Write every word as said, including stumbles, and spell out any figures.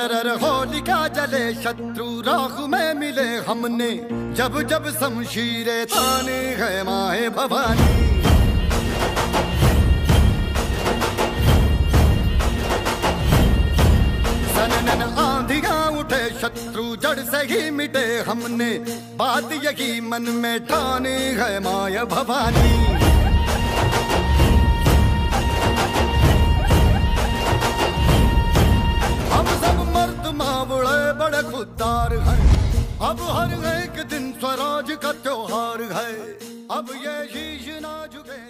रर होलिका जले शत्रु राख में मिले हमने, जब जब शमशीरें ताने है माए भवानी। सनन आंधियां उठे शत्रु जड़ से ही मिटे हमने, बात यही मन में ठाने है माया भवानी। हम सब मर्द मावड़े बड़े खुददार हैं, अब हर एक दिन स्वराज का त्योहार है, अब ये शीश ना झुके।